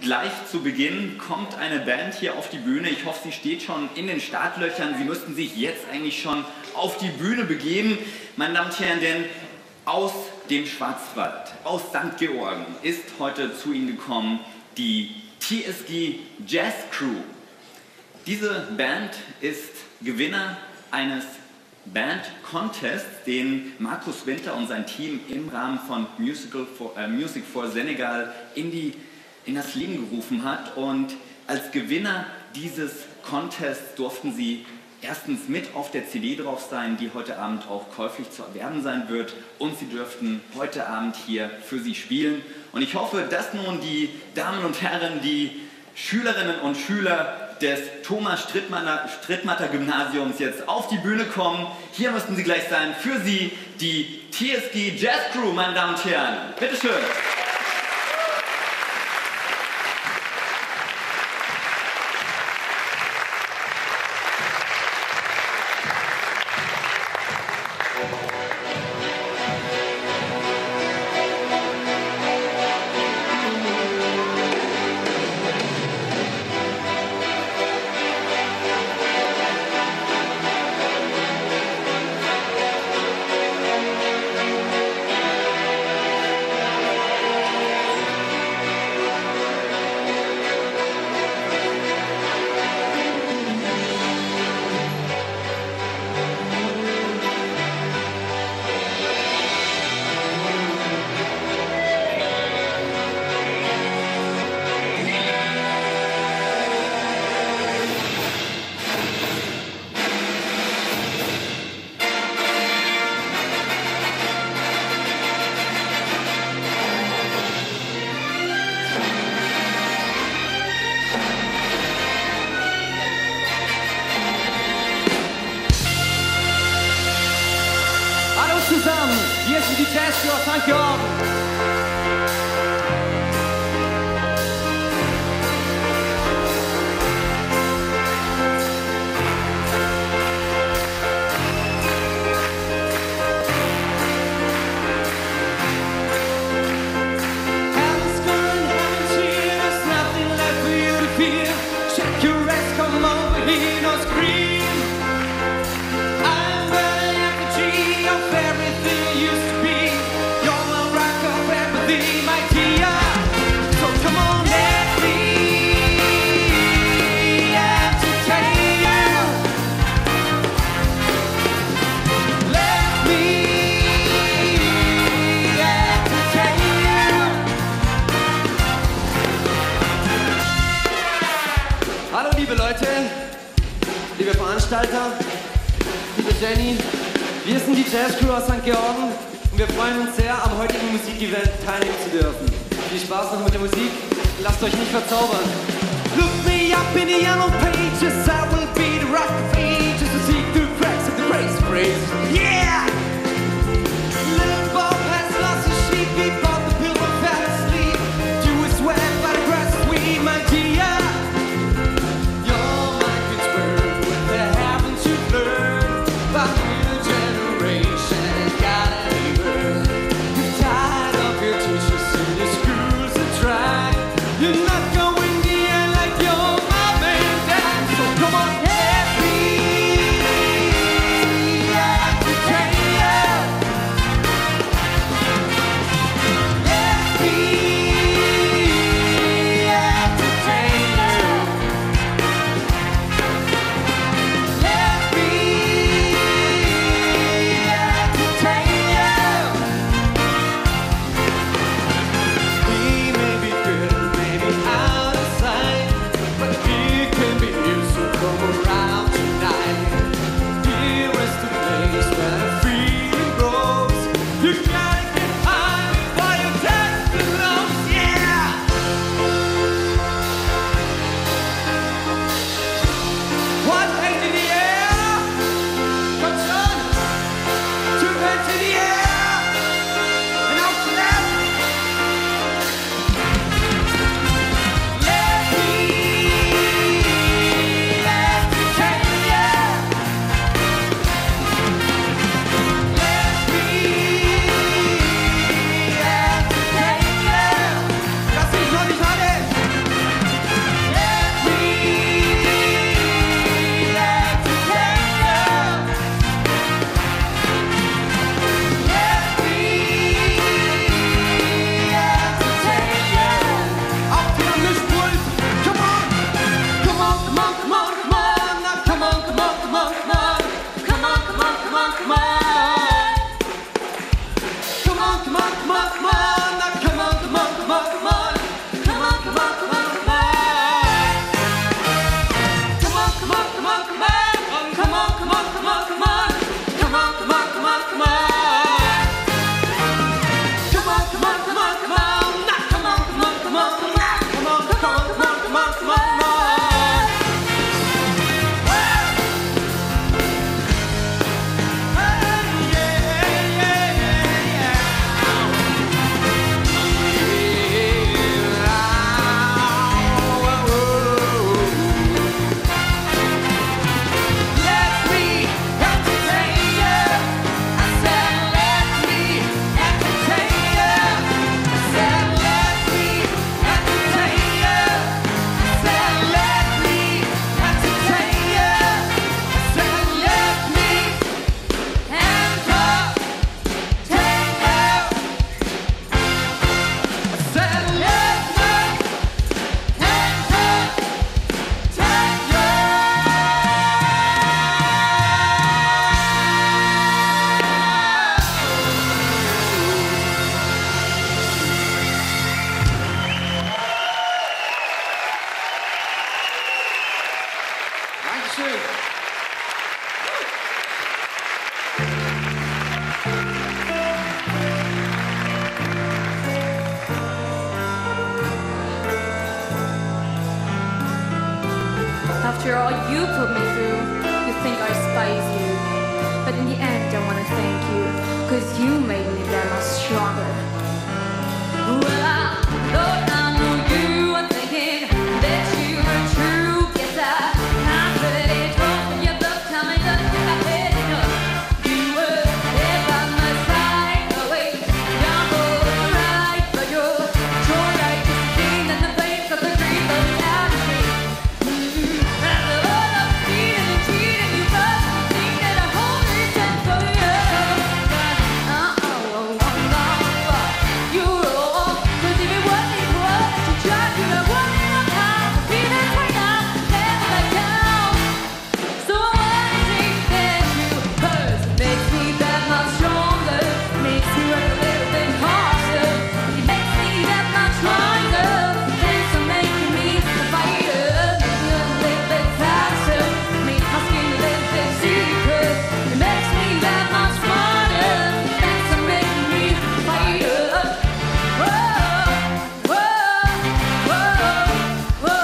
Gleich zu Beginn kommt eine Band hier auf die Bühne. Ich hoffe, sie steht schon in den Startlöchern. Sie müssten sich jetzt eigentlich schon auf die Bühne begeben. Meine Damen und Herren, denn aus dem Schwarzwald, aus St. Georgen, ist heute zu Ihnen gekommen die TSG Jazz Crew. Diese Band ist Gewinner eines Band-Contests, den Markus Winter und sein Team im Rahmen von Music for Senegal in das Leben gerufen hat. Und als Gewinner dieses Contests durften sie erstens mit auf der CD drauf sein, die heute Abend auch käuflich zu erwerben sein wird, und sie dürften heute Abend hier für sie spielen. Und ich hoffe, dass nun die Damen und Herren, die Schülerinnen und Schüler des Thomas Strittmatter Gymnasiums jetzt auf die Bühne kommen. Hier müssten sie gleich sein. Für Sie die TSG Jazz Crew, meine Damen und Herren. Bitteschön. Zusammen, hier sind die Jazz Crew aus St. Georgen. Heaven's gone, heaven's here, there's nothing left for you to fear. Check your rest, come over here, no scream. Hallo liebe Leute, liebe Veranstalter, liebe Jenny, wir sind die Jazz Crew aus St. Georgen und wir freuen uns sehr, am heutigen Musikevent teilnehmen zu dürfen. Viel Spaß noch mit der Musik, lasst euch nicht verzaubern. Look me up in the yellow pages, I will be the rock of ages to see through cracks of the race praise. Yeah! Little Bob has lost his sheep, he bought the pillow fell asleep. You is wet by the grass, sweet my dear. Come on, happy. After all you put me through, you think I despise you. But in the end, I wanna thank you, 'cause you made me that much stronger. Well, I thought I knew you were thinking that you were true. Guess I pretty told you the coming up. I had enough. You were there by my side, always down for the ride. But you're right, just being in the face of the dream of reality. After all I've seen and cheated, you must think that I hold it down for you. You're wrong, 'cause if it wasn't for us, you tried to have one in a time. Feeling right now, never back down. So I wanna say thank you, 'cause it makes me that much stronger. Makes me work a little bit harder. It makes me that much stronger. Thanks for making me a fighter. Makes me a little bit faster. Makes my skin a little bit thicker. It makes me that much smarter. Thanks for making me a fighter. Whoa, whoa, whoa, whoa,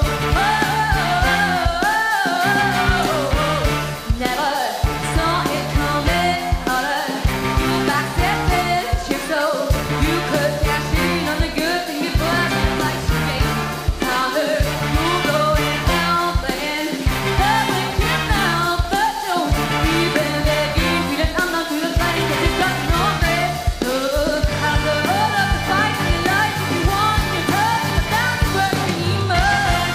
whoa. Never saw it coming on a backstep picture, so you could cash in on the good thing before I did like you made. I heard you going out playing public here now, but don't even begging me that I'm not good at playing 'cause it's got no red. After all of the fights in your life, if you want your touch, but that's where you must.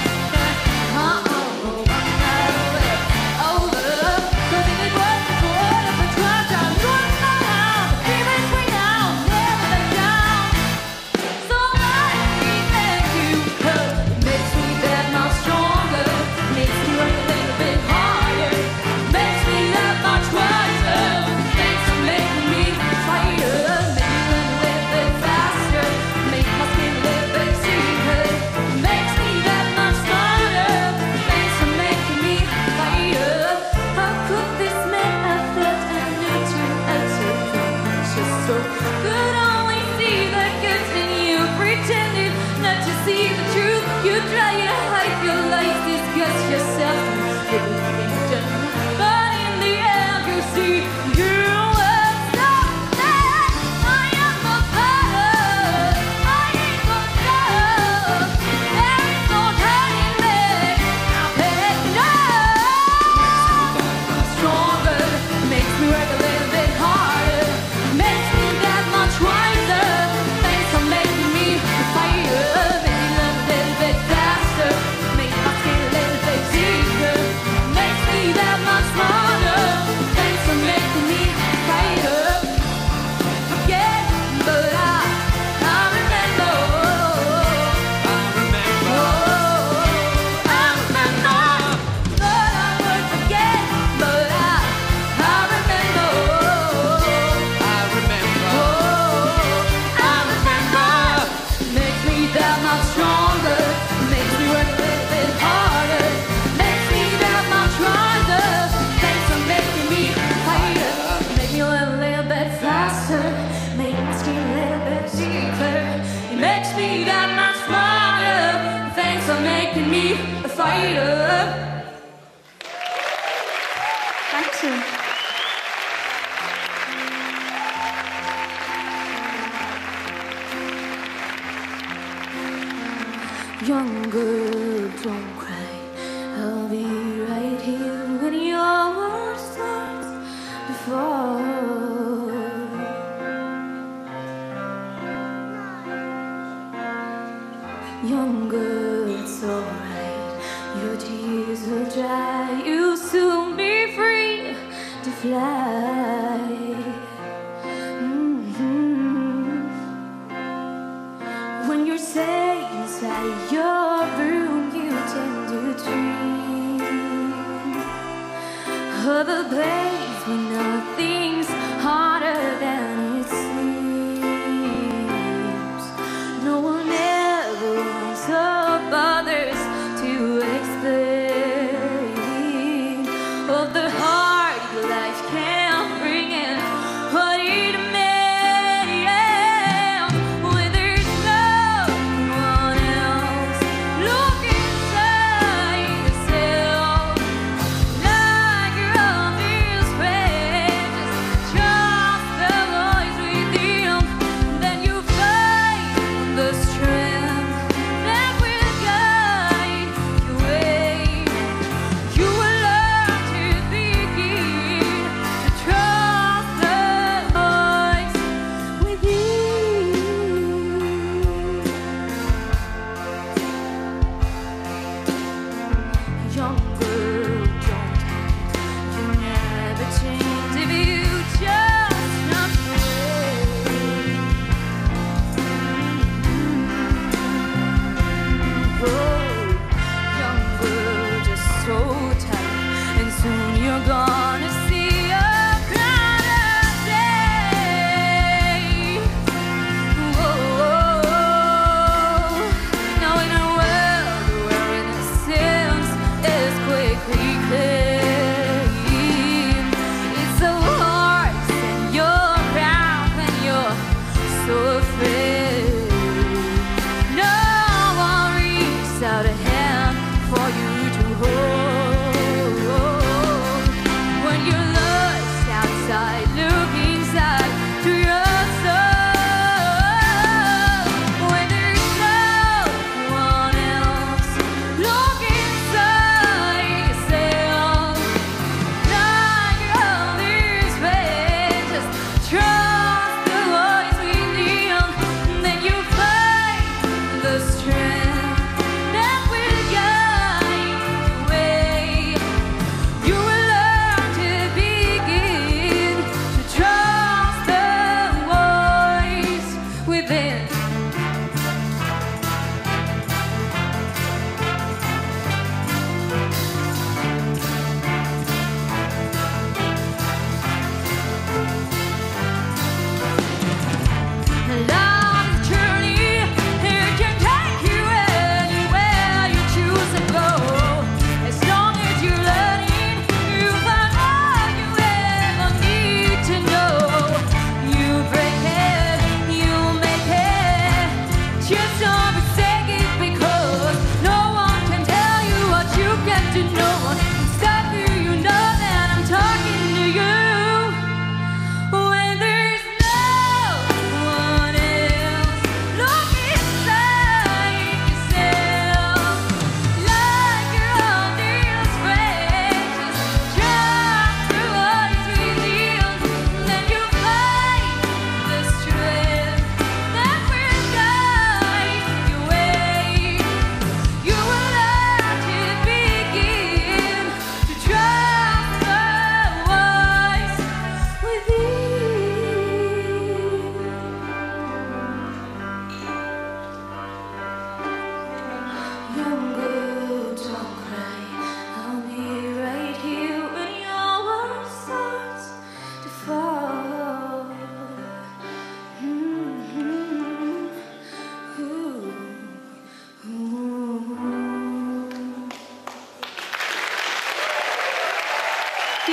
Over, 'cause if it wasn't for all of the tries, I wouldn't know how. Even right now, never let down. So I thank you, 'cause it makes me that much stronger. Makes me work a little bit harder. Makes me that much wiser. Thanks for making me a fighter. Make me run a little bit faster. Make my skin a little bit thicker. Makes me that much smarter. Thanks for making me a fighter. How could this man have felt I knew to utter just so could only see the good in you, pretended not to see the truth. You try to hide your lies, disgust yourself, everything done. But in the end, you see you were something. I am a fighter. I ain't gonna stop. There is no hiding me. I'm picking up. Stronger, makes me work a little bit harder, makes me that much wiser. Thanks for making me a fighter. Make me run a little bit faster, make my skin a little bit thicker. Makes me that much smarter. Thanks for making me a fighter. Forget, but I remember. I remember. But I would forget, but I remember. I remember. Makes me that much stronger. Makes me work a little bit harder. Makes me that much wiser. Thanks for making me a fighter. Make me a little bit faster. Make my skin a little bit thicker. It makes me that much smarter. Thanks for making me a fighter. Dankeschön. Young girl, don't cry. I'll be right here when your world starts to fall. Young girl, it's alright. Your tears will dry. You'll soon be free to fly. When you're safe inside your room, you tend to dream of a place where nothing's harder than it seems. No one ever wants or bothers to explain of the heart life can't bring in what it meant when there's no one else. Look inside yourself.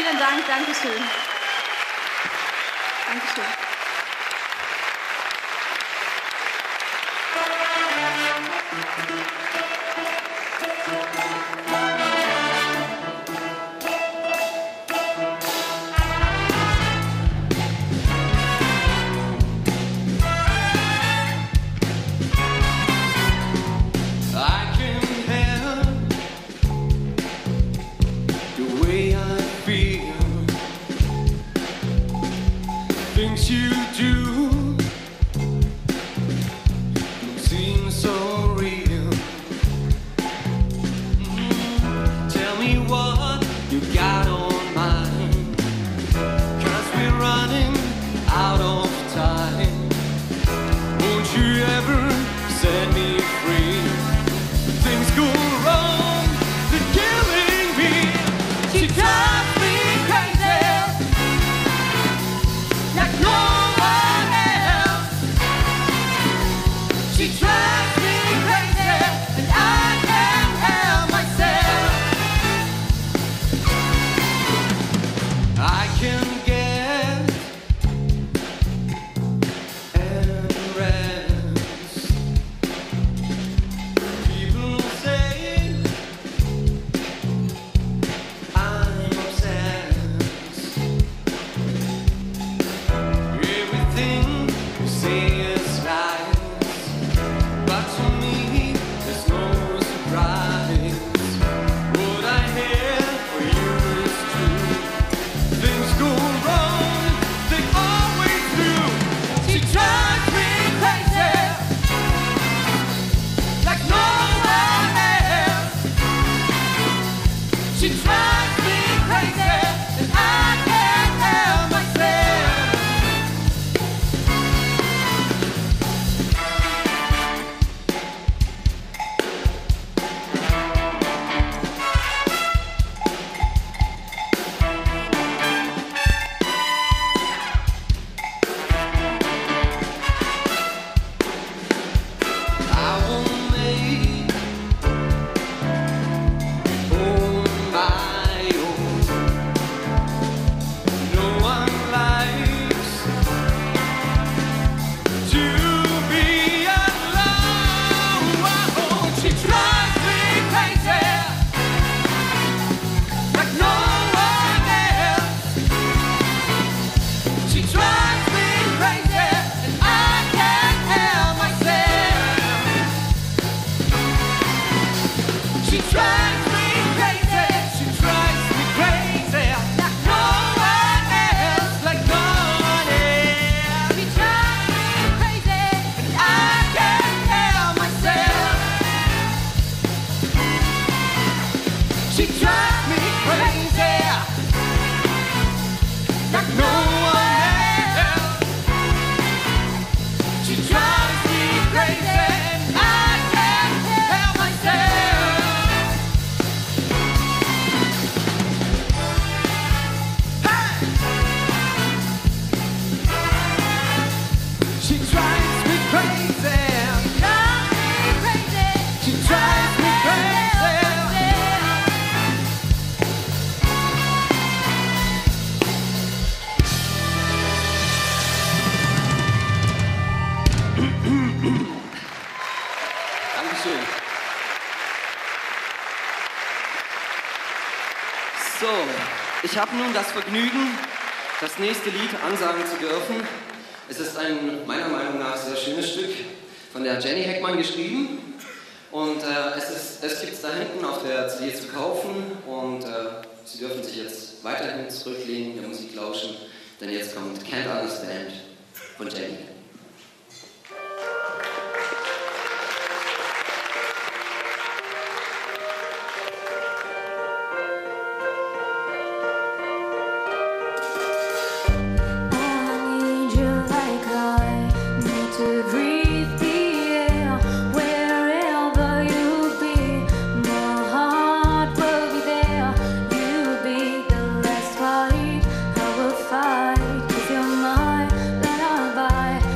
Vielen Dank, Dankeschön. Dankeschön. Things you do seem so real. Tell me what you got on mind, 'cause we're running out of time. Won't you ever set me free? Things go wrong, they're killing me. She drives me crazy like no one else. She drives me crazy and I can't help myself. I can get and rest. People say I'm obsessed. Everything you say is lies, but to me there's no surprise. What I hear for you is true. Things go wrong, they always do. She drives me crazy like no one else. She drives me crazy and I can't help myself. I won't make on my own. No one likes to be alone. She drives me crazy like no one else. She drives me crazy and I can't help myself. She drives me crazy, she drives me crazy like no one else, like no one else. She drives me crazy and I can't help myself. She drives me crazy like no one else. She drives me crazy and I can't help myself. Hey! She drives me crazy. She drives me crazy. Dankeschön. So, ich habe nun das Vergnügen, das nächste Lied ansagen zu dürfen. Es ist ein meiner Meinung nach sehr schönes Stück von der Jenny Heckmann geschrieben. Und es gibt es da hinten auf der CD zu kaufen. Und Sie dürfen sich jetzt weiterhin zurücklehnen, der Musik lauschen. Denn jetzt kommt Can't Understand von Jenny. Fight, 'cause you're my lullaby.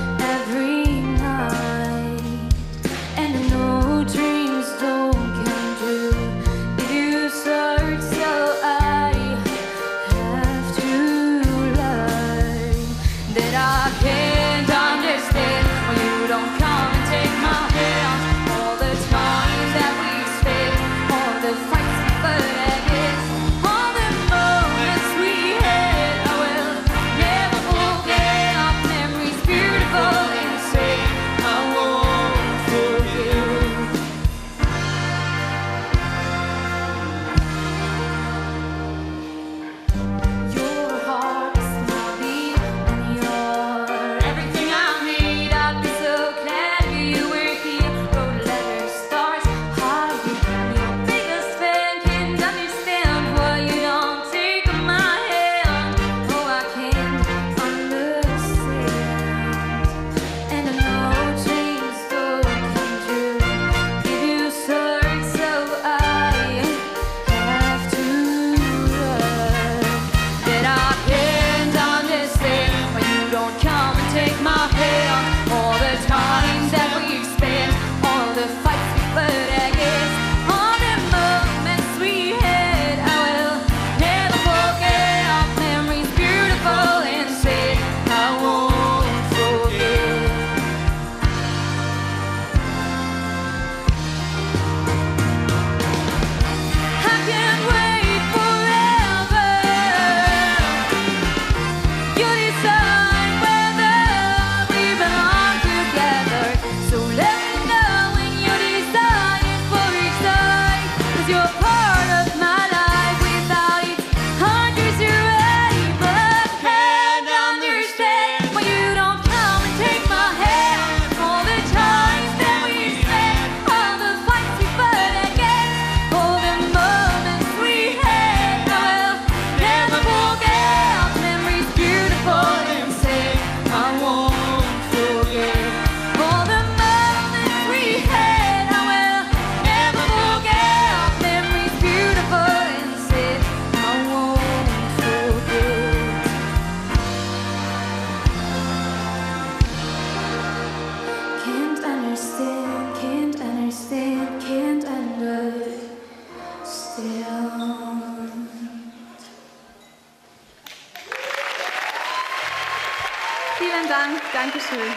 Dank. Dankeschön.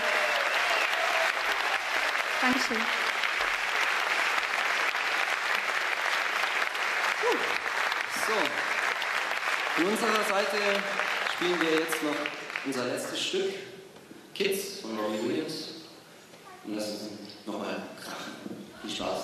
Dankeschön. So, von unserer Seite spielen wir jetzt noch unser letztes Stück, Kids von Robbie Williams. Und lass uns nochmal krachen. Viel Spaß.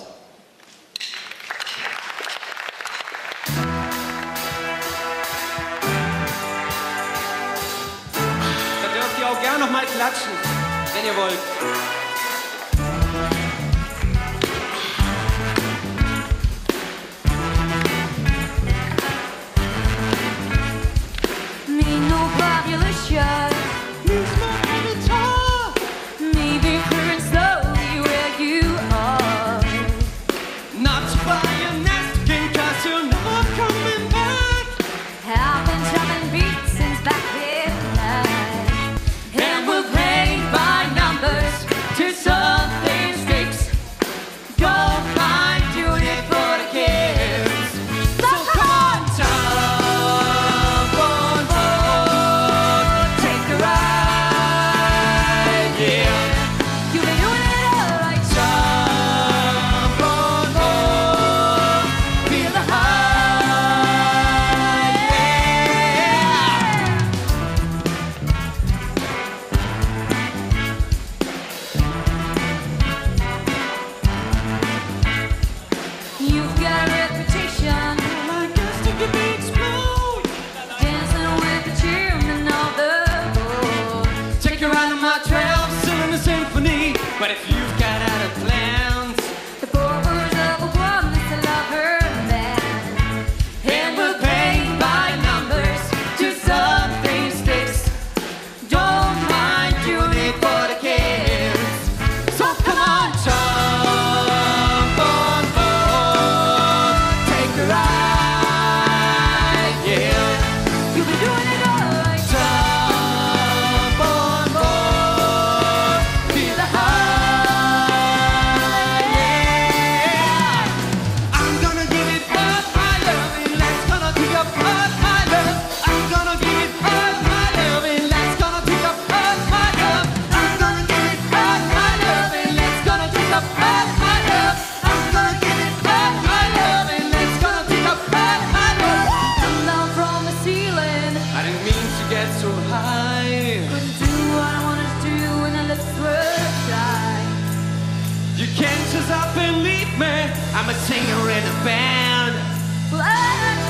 Da dürft ihr auch gerne nochmal klatschen, wenn ihr wollt. Need no population. Maybe clear and slowly where you are. Not to buy a nest again, 'cause you're never coming back. Haven't jumping beats since back in the night. And we're paid by numbers to something sticks. Don't mind doing it for the kids. So come on, jump on board, take a ride, yeah. You've been doing it all right. Jump on board, feel the high, yeah. You've got a reputation, I guess to give me explode. dancing with the chairman of the board. Take you around on my 12-cylinder symphony. But if you've got other plans, The purpose of a woman is to love her man. And we're paid by numbers to something sticks. Don't mind doing it for the kids. so come on, jump on board, take a ride, yeah. You've been doing it all right. Jump on board, feel the high, yeah. I'm gonna give it all my love, and that's gonna take up all my love. I'm gonna give it all my love, and that's gonna take up all my love. I'm gonna give it all my love, and that's gonna take up all my love. I'm gonna give it all my love, and that's gonna take up all my love. Come down from the ceiling. I didn't mean to get so high. Couldn't do what I wanted to do when I lips were dry. You can't just up and leave me. I'm a singer in a band. Well, I